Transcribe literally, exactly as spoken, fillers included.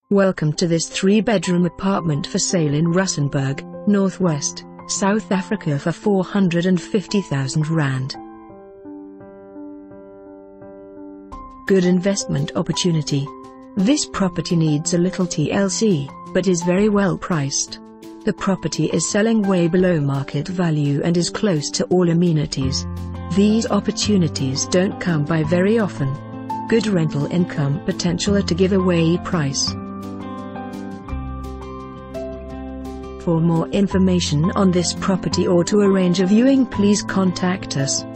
Welcome to this three-bedroom apartment for sale in Rustenburg, Northwest, South Africa for four hundred fifty thousand rand. Good investment opportunity. This property needs a little T L C, but is very well priced. The property is selling way below market value and is close to all amenities. These opportunities don't come by very often. Good rental income potential at a giveaway price. For more information on this property or to arrange a viewing, please contact us.